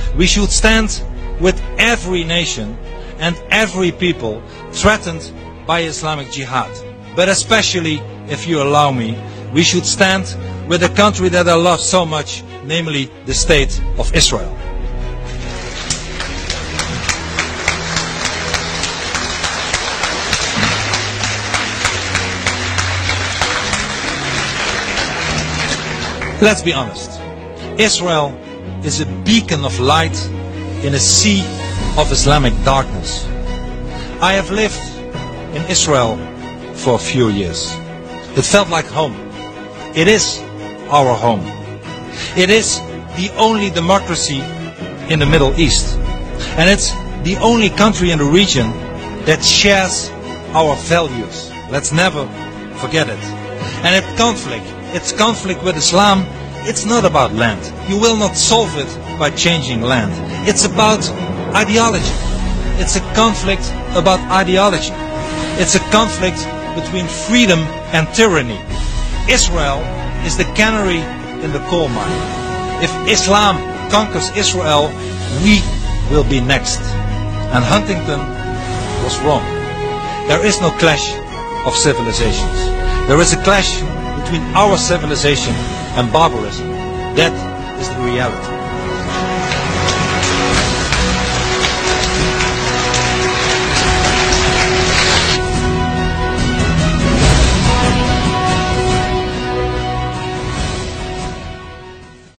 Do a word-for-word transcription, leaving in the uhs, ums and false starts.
We should stand with every nation and every people threatened by Islamic Jihad. But especially, if you allow me, we should stand with a country that I love so much, namely the State of Israel. Let's be honest. Israel is a beacon of light in a sea of Islamic darkness. I have lived in Israel for a few years. It felt like home. It is our home. It is the only democracy in the Middle East. And it's the only country in the region that shares our values. Let's never forget it. And its conflict, its conflict with Islam, it's not about land. You will not solve it by changing land. It's about ideology. It's a conflict about ideology. It's a conflict between freedom and tyranny. Israel is the canary in the coal mine. If Islam conquers Israel, we will be next. And Huntington was wrong. There is no clash of civilizations. There is a clash between our civilization and barbarism. That is the reality.